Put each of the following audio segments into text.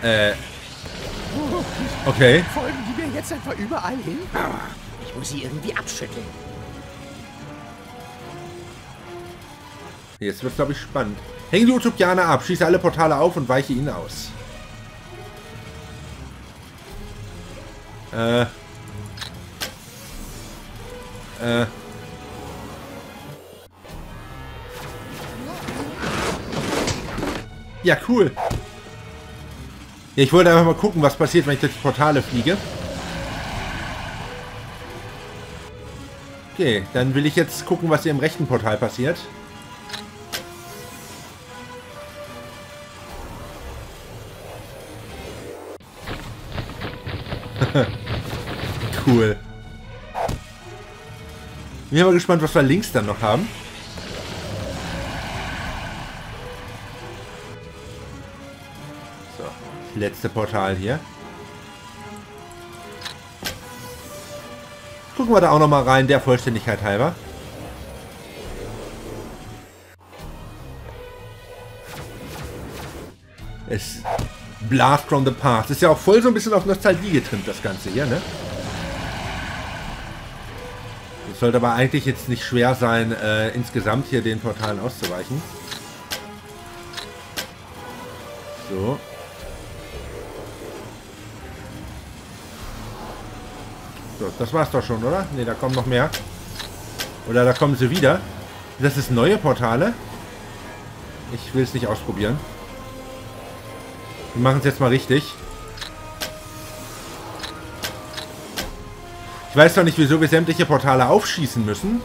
Okay. Folgen die mir jetzt einfach überall hin? Ich muss sie irgendwie abschütteln. Jetzt wird's, glaube ich, spannend. Häng die Utopianer ab, schieße alle Portale auf und weiche ihnen aus. Ja, cool. Ja, ich wollte einfach mal gucken, was passiert, wenn ich durch die Portale fliege. Okay, dann will ich jetzt gucken, was hier im rechten Portal passiert. Cool. Bin aber gespannt, was wir links dann noch haben. So, das letzte Portal hier. Gucken wir da auch noch mal rein, der Vollständigkeit halber. Es Blast from the Past. Ist ja auch voll so ein bisschen auf Nostalgie getrimmt, das Ganze hier, ne? Es sollte aber eigentlich jetzt nicht schwer sein, insgesamt hier den Portalen auszuweichen. So. So, das war's doch schon, oder? Ne, da kommen noch mehr. Oder da kommen sie wieder. Das ist neue Portale. Ich will es nicht ausprobieren. Wir machen es jetzt mal richtig. Ich weiß noch nicht, wieso wir sämtliche Portale aufschießen müssen.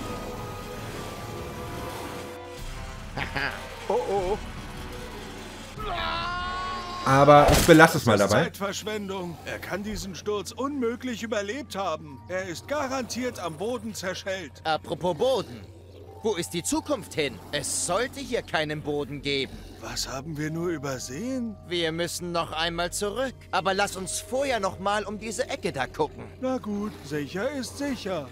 Oh oh. Aber ich belasse es mal Das ist dabei. Zeitverschwendung. Er kann diesen Sturz unmöglich überlebt haben. Er ist garantiert am Boden zerschellt. Apropos Boden. Wo ist die Zukunft hin? Es sollte hier keinen Boden geben. Was haben wir nur übersehen? Wir müssen noch einmal zurück. Aber lass uns vorher noch mal um diese Ecke da gucken. Na gut, sicher ist sicher.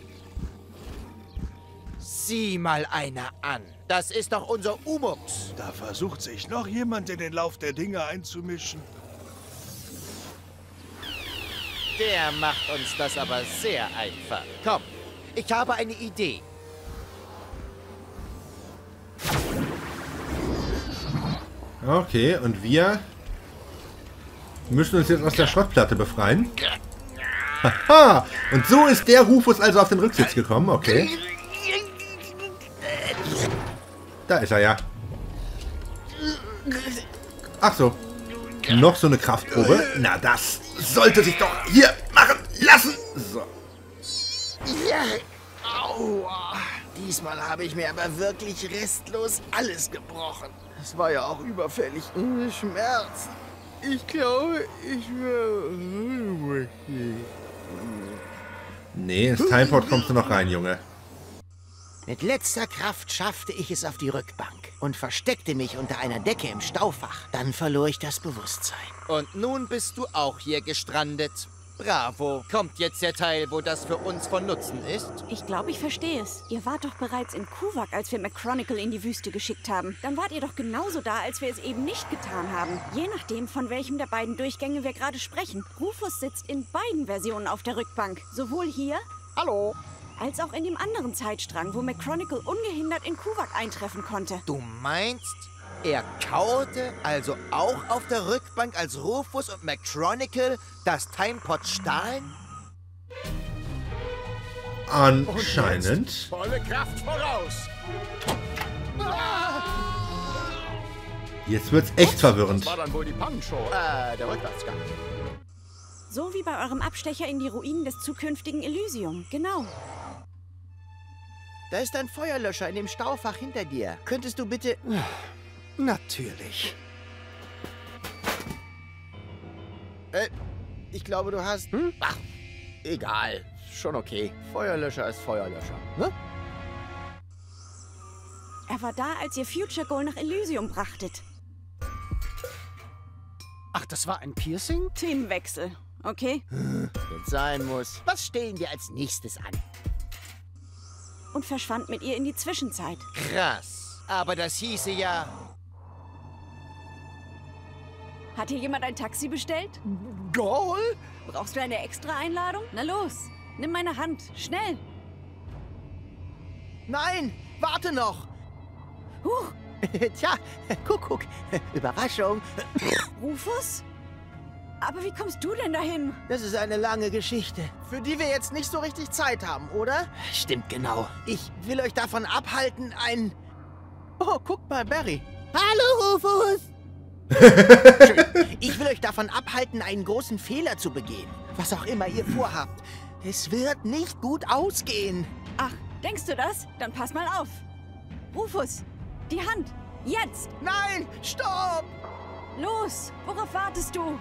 Sieh mal einer an. Das ist doch unser Umux. Da versucht sich noch jemand in den Lauf der Dinge einzumischen. Der macht uns das aber sehr einfach. Komm, ich habe eine Idee. Okay, und wir müssen uns jetzt aus der Schrottplatte befreien. Haha! Und so ist der Rufus also auf den Rücksitz gekommen, okay. Da ist er ja. Ach so. Noch so eine Kraftprobe. Na, das sollte sich doch hier machen lassen. So. Ja. Aua. Diesmal habe ich mir aber wirklich restlos alles gebrochen. Es war ja auch überfällig. Schmerzen. Ich glaube, ich werde... Nee, ins Timeport kommst du noch rein, Junge. Mit letzter Kraft schaffte ich es auf die Rückbank und versteckte mich unter einer Decke im Staufach. Dann verlor ich das Bewusstsein. Und nun bist du auch hier gestrandet. Bravo. Kommt jetzt der Teil, wo das für uns von Nutzen ist? Ich glaube, ich verstehe es. Ihr wart doch bereits in Kuvak, als wir McChronicle in die Wüste geschickt haben. Dann wart ihr doch genauso da, als wir es eben nicht getan haben. Je nachdem, von welchem der beiden Durchgänge wir gerade sprechen. Rufus sitzt in beiden Versionen auf der Rückbank. Sowohl hier... Hallo? ...als auch in dem anderen Zeitstrang, wo McChronicle ungehindert in Kuvak eintreffen konnte. Du meinst, er kauerte also auch auf der Rückbank, als Rufus und McChronicle das Timepod stahlen? Anscheinend. Volle Kraft voraus. Jetzt wird's echt verwirrend. War dann wohl die Pannenshow. Der Rückwärtsgang. So wie bei eurem Abstecher in die Ruinen des zukünftigen Elysium. Genau. Da ist ein Feuerlöscher in dem Staufach hinter dir. Könntest du bitte... Natürlich. Ich glaube, du hast... Ach, egal. Schon okay. Feuerlöscher ist Feuerlöscher, ne? Er war da, als ihr Future Goal nach Elysium brachtet. Ach, das war ein Piercing? Themenwechsel, okay? Wenn's sein muss. Was stellen wir als nächstes an? Und verschwand mit ihr in die Zwischenzeit. Krass. Aber das hieße ja... Hat hier jemand ein Taxi bestellt? Goal? Brauchst du eine extra Einladung? Na los, nimm meine Hand, schnell. Nein, warte noch. Huch, Tja, Kuckuck, Überraschung. Rufus? Aber wie kommst du denn dahin? Das ist eine lange Geschichte. Für die wir jetzt nicht so richtig Zeit haben, oder? Stimmt genau. Ich will euch davon abhalten, ein... Oh, guck mal, Barry. Hallo, Rufus! Ich will euch davon abhalten, einen großen Fehler zu begehen. Was auch immer ihr vorhabt. Es wird nicht gut ausgehen. Ach, denkst du das? Dann pass mal auf. Rufus, die Hand, jetzt! Nein, stopp! Los, worauf wartest du?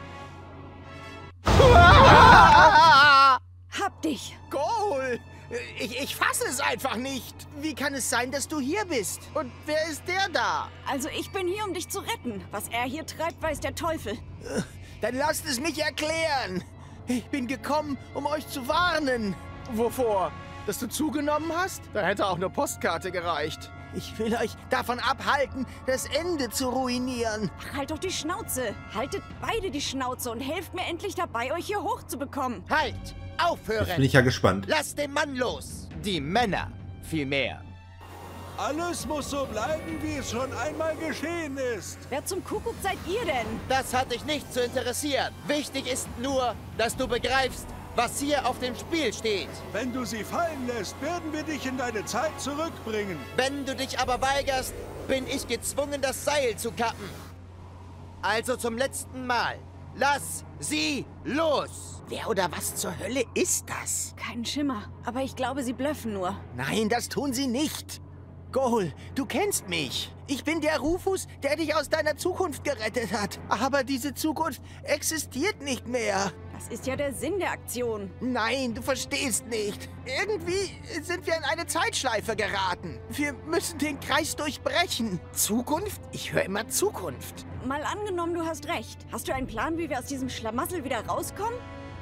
Hab dich! Goal! Ich fasse es einfach nicht. Wie kann es sein, dass du hier bist? Und wer ist der da? Also ich bin hier, um dich zu retten. Was er hier treibt, weiß der Teufel. Dann lasst es mich erklären. Ich bin gekommen, um euch zu warnen. Wovor? Dass du zugenommen hast? Da hätte auch eine Postkarte gereicht. Ich will euch davon abhalten, das Ende zu ruinieren. Ach, halt doch die Schnauze. Haltet beide die Schnauze und helft mir endlich dabei, euch hier hochzubekommen. Halt! Aufhören! Jetzt bin ich ja gespannt. Lasst den Mann los! Die Männer, vielmehr. Alles muss so bleiben, wie es schon einmal geschehen ist. Wer zum Kuckuck seid ihr denn? Das hat dich nicht zu interessieren. Wichtig ist nur, dass du begreifst, was hier auf dem Spiel steht. Wenn du sie fallen lässt, werden wir dich in deine Zeit zurückbringen. Wenn du dich aber weigerst, bin ich gezwungen, das Seil zu kappen. Also zum letzten Mal. Lass sie los! Wer oder was zur Hölle ist das? Kein Schimmer, aber ich glaube, sie blöffen nur. Nein, das tun sie nicht. Goal, du kennst mich. Ich bin der Rufus, der dich aus deiner Zukunft gerettet hat. Aber diese Zukunft existiert nicht mehr. Das ist ja der Sinn der Aktion. Nein, du verstehst nicht. Irgendwie sind wir in eine Zeitschleife geraten. Wir müssen den Kreis durchbrechen. Zukunft? Ich höre immer Zukunft. Mal angenommen, du hast recht. Hast du einen Plan, wie wir aus diesem Schlamassel wieder rauskommen?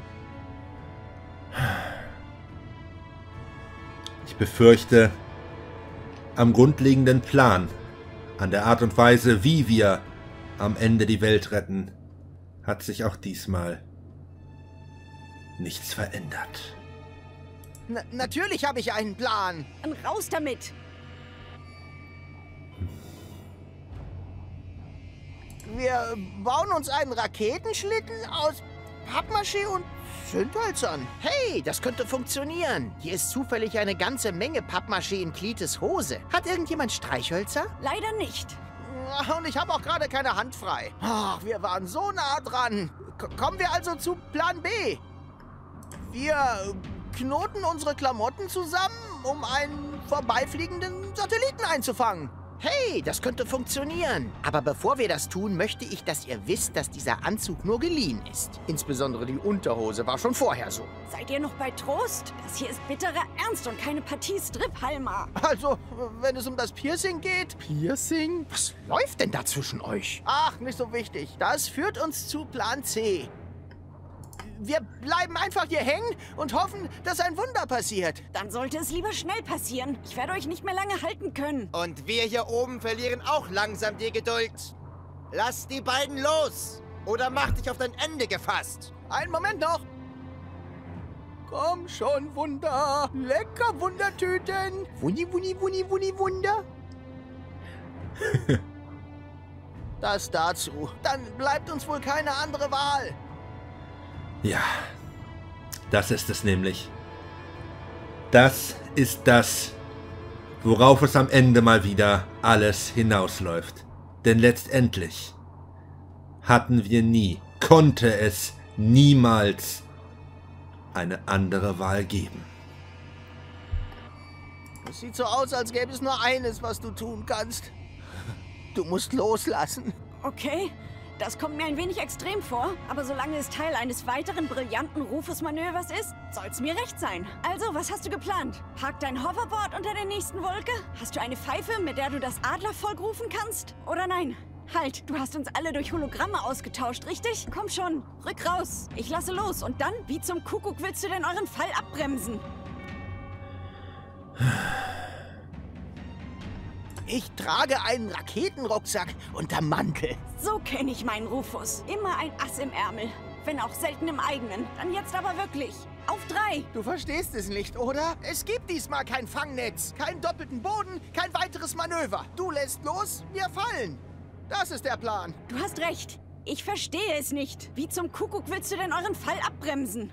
Ich befürchte, am grundlegenden Plan, an der Art und Weise, wie wir am Ende die Welt retten, hat sich auch diesmal nichts verändert. Natürlich habe ich einen Plan. Dann raus damit! Wir bauen uns einen Raketenschlitten aus Pappmaché und Zündhölzern. Hey, das könnte funktionieren. Hier ist zufällig eine ganze Menge Pappmaché in Klites Hose. Hat irgendjemand Streichhölzer? Leider nicht. Und ich habe auch gerade keine Hand frei. Ach, wir waren so nah dran. Kommen wir also zu Plan B. Wir knoten unsere Klamotten zusammen, um einen vorbeifliegenden Satelliten einzufangen. Hey, das könnte funktionieren. Aber bevor wir das tun, möchte ich, dass ihr wisst, dass dieser Anzug nur geliehen ist. Insbesondere die Unterhose war schon vorher so. Seid ihr noch bei Trost? Das hier ist bitterer Ernst und keine Partie Strip-Halma. Also, wenn es um das Piercing geht... Piercing? Was läuft denn da zwischen euch? Ach, nicht so wichtig. Das führt uns zu Plan C. Wir bleiben einfach hier hängen und hoffen, dass ein Wunder passiert. Dann sollte es lieber schnell passieren. Ich werde euch nicht mehr lange halten können. Und wir hier oben verlieren auch langsam die Geduld. Lass die beiden los! Oder mach dich auf dein Ende gefasst. Einen Moment noch. Komm schon, Wunder. Lecker Wundertüten. Wuni, wuni, wuni, wuni, Wunder. Das dazu. Dann bleibt uns wohl keine andere Wahl. Ja, das ist es nämlich. Das ist das, worauf es am Ende mal wieder alles hinausläuft. Denn letztendlich hatten wir nie, konnte es niemals eine andere Wahl geben. Es sieht so aus, als gäbe es nur eines, was du tun kannst. Du musst loslassen. Okay, das kommt mir ein wenig extrem vor, aber solange es Teil eines weiteren brillanten Rufus-Manövers ist, soll's mir recht sein. Also, was hast du geplant? Park dein Hoverboard unter der nächsten Wolke? Hast du eine Pfeife, mit der du das Adlervolk rufen kannst? Oder nein? Halt, du hast uns alle durch Hologramme ausgetauscht, richtig? Komm schon, rück raus. Ich lasse los und dann, wie zum Kuckuck willst du denn euren Fall abbremsen? Ich trage einen Raketenrucksack unterm Mantel. So kenne ich meinen Rufus. Immer ein Ass im Ärmel. Wenn auch selten im eigenen. Dann jetzt aber wirklich. Auf 3. Du verstehst es nicht, oder? Es gibt diesmal kein Fangnetz, keinen doppelten Boden, kein weiteres Manöver. Du lässt los, wir fallen. Das ist der Plan. Du hast recht. Ich verstehe es nicht. Wie zum Kuckuck willst du denn euren Fall abbremsen?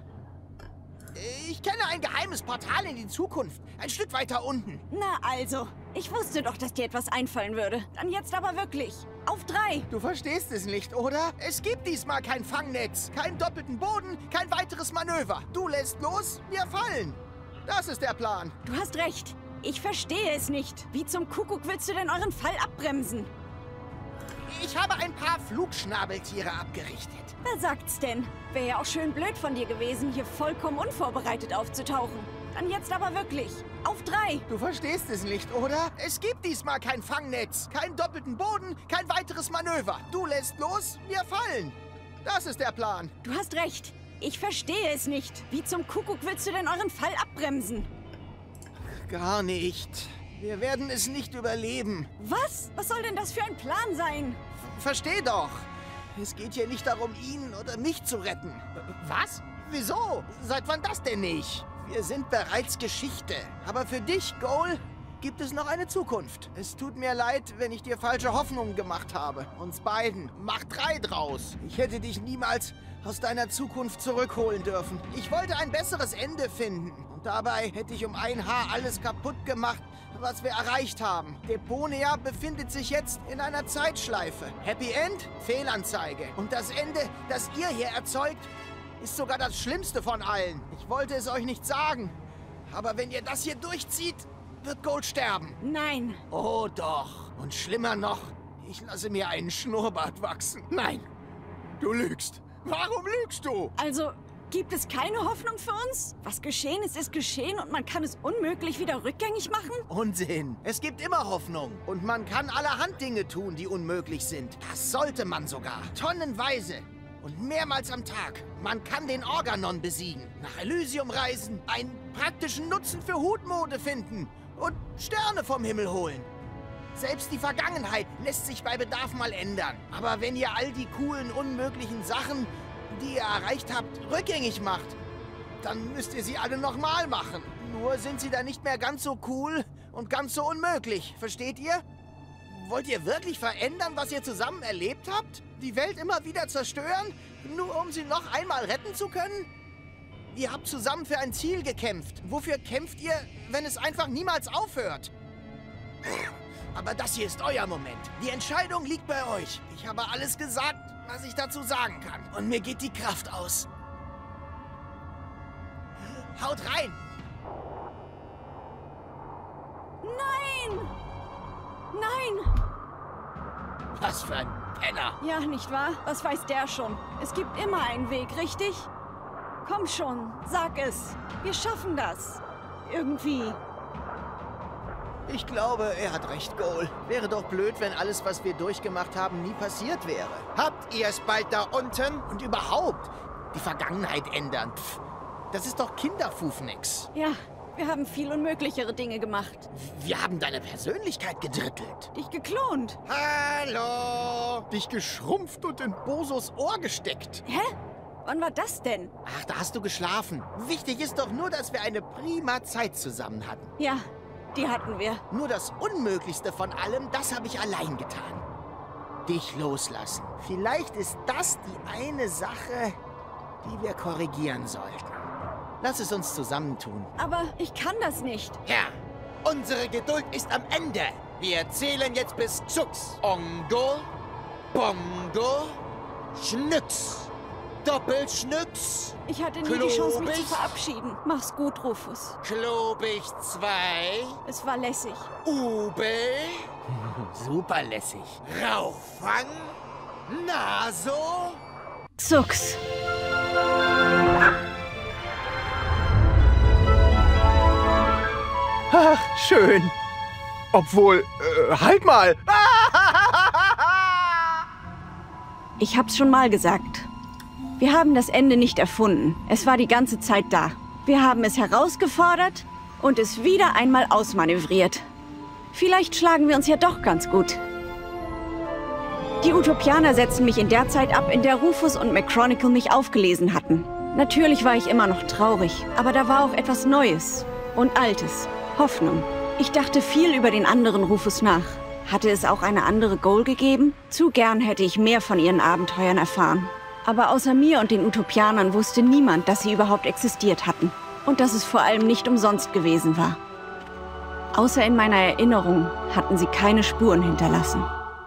Ich kenne ein geheimes Portal in die Zukunft. Ein Stück weiter unten. Na also. Ich wusste doch, dass dir etwas einfallen würde. Dann jetzt aber wirklich. Auf 3. Du verstehst es nicht, oder? Es gibt diesmal kein Fangnetz, keinen doppelten Boden, kein weiteres Manöver. Du lässt los, wir fallen. Das ist der Plan. Du hast recht. Ich verstehe es nicht. Wie zum Kuckuck willst du denn euren Fall abbremsen? Ich habe ein paar Flugschnabeltiere abgerichtet. Wer sagt's denn? Wäre ja auch schön blöd von dir gewesen, hier vollkommen unvorbereitet aufzutauchen. Dann jetzt aber wirklich. Auf 3. Du verstehst es nicht, oder? Es gibt diesmal kein Fangnetz, keinen doppelten Boden, kein weiteres Manöver. Du lässt los, wir fallen. Das ist der Plan. Du hast recht. Ich verstehe es nicht. Wie zum Kuckuck willst du denn euren Fall abbremsen? Gar nicht. Wir werden es nicht überleben. Was? Was soll denn das für ein Plan sein? Versteh doch. Es geht hier nicht darum, ihn oder mich zu retten. Was? Wieso? Seit wann das denn nicht? Wir sind bereits Geschichte. Aber für dich, Goal, gibt es noch eine Zukunft. Es tut mir leid, wenn ich dir falsche Hoffnungen gemacht habe. Uns beiden. Mach 3 draus. Ich hätte dich niemals aus deiner Zukunft zurückholen dürfen. Ich wollte ein besseres Ende finden. Und dabei hätte ich um ein Haar alles kaputt gemacht, was wir erreicht haben. Deponia befindet sich jetzt in einer Zeitschleife. Happy End? Fehlanzeige. Und das Ende, das ihr hier erzeugt, ist sogar das Schlimmste von allen. Ich wollte es euch nicht sagen. Aber wenn ihr das hier durchzieht, wird Gold sterben. Nein. Oh doch. Und schlimmer noch, ich lasse mir einen Schnurrbart wachsen. Nein, du lügst. Warum lügst du? Also, gibt es keine Hoffnung für uns? Was geschehen ist, ist geschehen und man kann es unmöglich wieder rückgängig machen? Unsinn. Es gibt immer Hoffnung. Und man kann allerhand Dinge tun, die unmöglich sind. Das sollte man sogar. Tonnenweise. Und mehrmals am Tag. Man kann den Organon besiegen, nach Elysium reisen, einen praktischen Nutzen für Hutmode finden und Sterne vom Himmel holen. Selbst die Vergangenheit lässt sich bei Bedarf mal ändern. Aber wenn ihr all die coolen, unmöglichen Sachen, die ihr erreicht habt, rückgängig macht, dann müsst ihr sie alle nochmal machen. Nur sind sie dann nicht mehr ganz so cool und ganz so unmöglich. Versteht ihr? Wollt ihr wirklich verändern, was ihr zusammen erlebt habt? Die Welt immer wieder zerstören, nur um sie noch einmal retten zu können? Ihr habt zusammen für ein Ziel gekämpft. Wofür kämpft ihr, wenn es einfach niemals aufhört? Aber das hier ist euer Moment. Die Entscheidung liegt bei euch. Ich habe alles gesagt, was ich dazu sagen kann. Und mir geht die Kraft aus. Haut rein! Nein! Nein! Was für ein Penner! Ja, nicht wahr? Was weiß der schon? Es gibt immer einen Weg, richtig? Komm schon, sag es. Wir schaffen das. Irgendwie. Ich glaube, er hat recht, Goal. Wäre doch blöd, wenn alles, was wir durchgemacht haben, nie passiert wäre. Habt ihr es bald da unten? Und überhaupt, die Vergangenheit ändern. Pff, das ist doch Kinderfufnix. Ja, wir haben viel unmöglichere Dinge gemacht. Wir haben deine Persönlichkeit gedrittelt. Dich geklont. Hallo! Dich geschrumpft und in Bosos Ohr gesteckt. Hä? Wann war das denn? Ach, da hast du geschlafen. Wichtig ist doch nur, dass wir eine prima Zeit zusammen hatten. Ja, die hatten wir. Nur das Unmöglichste von allem, das habe ich allein getan. Dich loslassen. Vielleicht ist das die eine Sache, die wir korrigieren sollten. Lass es uns zusammentun. Aber ich kann das nicht. Ja, unsere Geduld ist am Ende. Wir zählen jetzt bis Zux. Ongo, Bongo, Schnüx. Doppelschnüx. Ich hatte nie die Chance, mich zu Klobig. verabschieden. Mach's gut, Rufus. Klobig 2. Es war lässig. Ubel. Super lässig. Rauchfang. Naso. Zux. Ach, schön. Obwohl, halt mal. Ich hab's schon mal gesagt. Wir haben das Ende nicht erfunden. Es war die ganze Zeit da. Wir haben es herausgefordert und es wieder einmal ausmanövriert. Vielleicht schlagen wir uns ja doch ganz gut. Die Utopianer setzten mich in der Zeit ab, in der Rufus und McChronicle mich aufgelesen hatten. Natürlich war ich immer noch traurig, aber da war auch etwas Neues und Altes. Hoffnung. Ich dachte viel über den anderen Rufus nach. Hatte es auch eine andere Goal gegeben? Zu gern hätte ich mehr von ihren Abenteuern erfahren. Aber außer mir und den Utopianern wusste niemand, dass sie überhaupt existiert hatten. Und dass es vor allem nicht umsonst gewesen war. Außer in meiner Erinnerung hatten sie keine Spuren hinterlassen.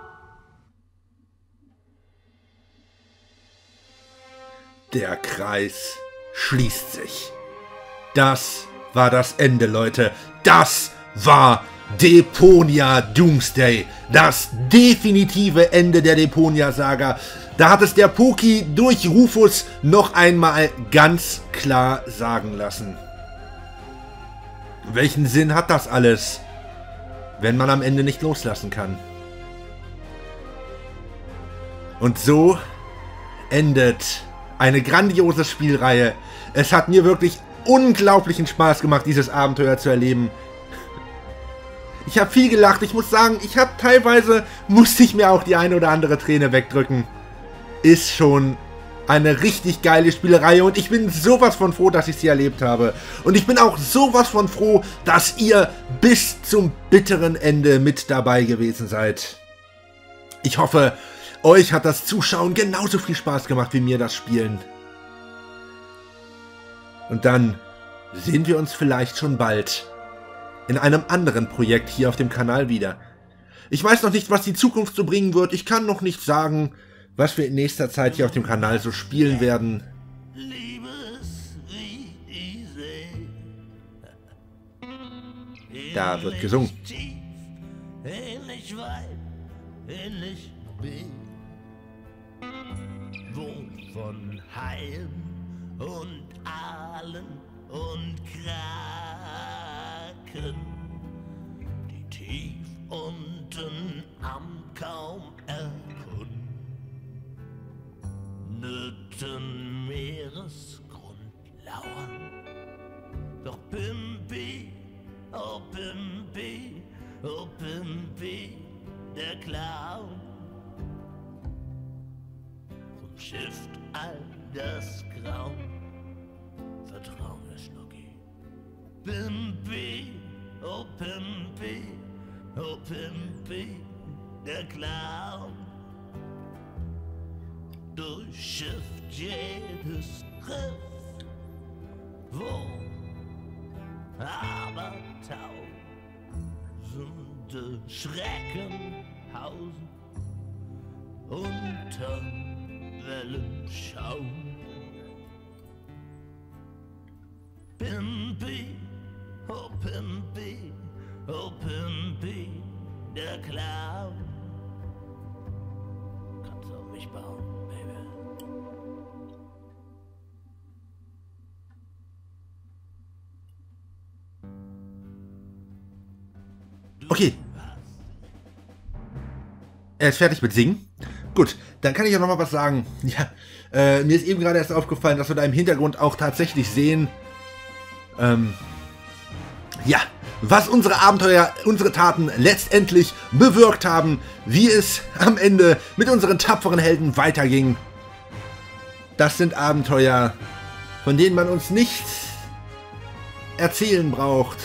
Der Kreis schließt sich. Das war das Ende, Leute. Das war Deponia Doomsday. Das definitive Ende der Deponia-Saga. Da hat es der Poki durch Rufus noch einmal ganz klar sagen lassen. Welchen Sinn hat das alles, wenn man am Ende nicht loslassen kann? Und so endet eine grandiose Spielreihe. Es hat mir wirklich unglaublichen Spaß gemacht, dieses Abenteuer zu erleben. Ich habe viel gelacht. Ich muss sagen, teilweise musste ich mir auch die eine oder andere Träne wegdrücken. Ist schon eine richtig geile Spielereihe und ich bin sowas von froh, dass ich sie erlebt habe. Und ich bin auch sowas von froh, dass ihr bis zum bitteren Ende mit dabei gewesen seid. Ich hoffe, euch hat das Zuschauen genauso viel Spaß gemacht wie mir das Spielen. Und dann sehen wir uns vielleicht schon bald in einem anderen Projekt hier auf dem Kanal wieder. Ich weiß noch nicht, was die Zukunft so bringen wird. Ich kann noch nicht sagen, was wir in nächster Zeit hier auf dem Kanal so spielen werden. Da wird gesungen. Von Haien und Aalen und Kraken, die tief unten am kaum erkundeten Meeresgrund lauern. Doch Pimpi, oh Pimpi, oh Pimpi, der Clown schifft all das Grauen. Vertrau mir, Schnucki. Pimpi, oh Pimpi, oh Pimpi, der Clown durchschifft jedes Riff, wo aber tausende Schrecken hausen unter Wellenschau. Pimpi, oh Pimpi, oh Pimpi, der Clown. Kannst auf mich bauen, Baby. Okay. Er ist fertig mit Singen. Gut, dann kann ich ja noch mal was sagen. Ja, mir ist eben gerade erst aufgefallen, dass wir da im Hintergrund auch tatsächlich sehen, ja, was unsere Abenteuer, unsere Taten letztendlich bewirkt haben, wie es am Ende mit unseren tapferen Helden weiterging. Das sind Abenteuer, von denen man uns nichts erzählen braucht.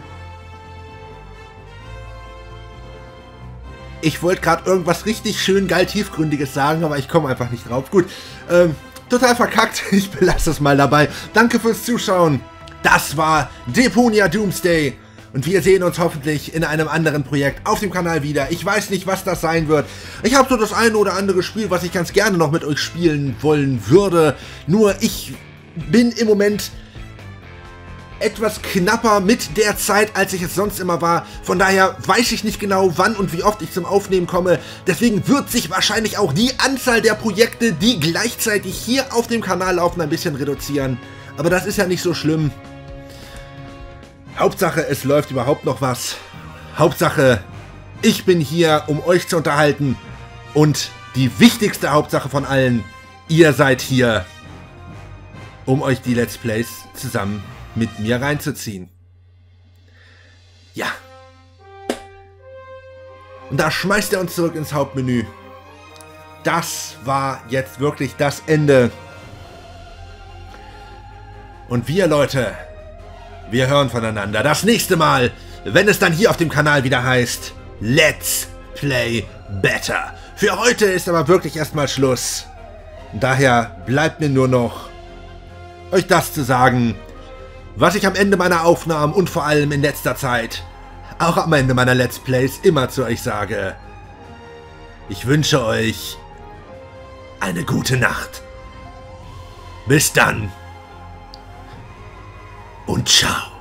Ich wollte gerade irgendwas richtig schön geil Tiefgründiges sagen, aber ich komme einfach nicht drauf. Gut, total verkackt. Ich belasse es mal dabei. Danke fürs Zuschauen. Das war Deponia Doomsday. Und wir sehen uns hoffentlich in einem anderen Projekt auf dem Kanal wieder. Ich weiß nicht, was das sein wird. Ich habe so das eine oder andere Spiel, was ich ganz gerne noch mit euch spielen wollen würde. Nur ich bin im Moment etwas knapper mit der Zeit, als ich es sonst immer war. Von daher weiß ich nicht genau, wann und wie oft ich zum Aufnehmen komme. Deswegen wird sich wahrscheinlich auch die Anzahl der Projekte, die gleichzeitig hier auf dem Kanal laufen, ein bisschen reduzieren. Aber das ist ja nicht so schlimm. Hauptsache, es läuft überhaupt noch was. Hauptsache, ich bin hier, um euch zu unterhalten. Und die wichtigste Hauptsache von allen, ihr seid hier, um euch die Let's Plays zusammen mit mir reinzuziehen. Ja. Und da schmeißt er uns zurück ins Hauptmenü. Das war jetzt wirklich das Ende. Und wir, Leute, wir hören voneinander. Das nächste Mal, wenn es dann hier auf dem Kanal wieder heißt Let's Play Better. Für heute ist aber wirklich erstmal Schluss. Daher bleibt mir nur noch, euch das zu sagen, was ich am Ende meiner Aufnahmen und vor allem in letzter Zeit, auch am Ende meiner Let's Plays, immer zu euch sage. Ich wünsche euch eine gute Nacht. Bis dann. Und ciao.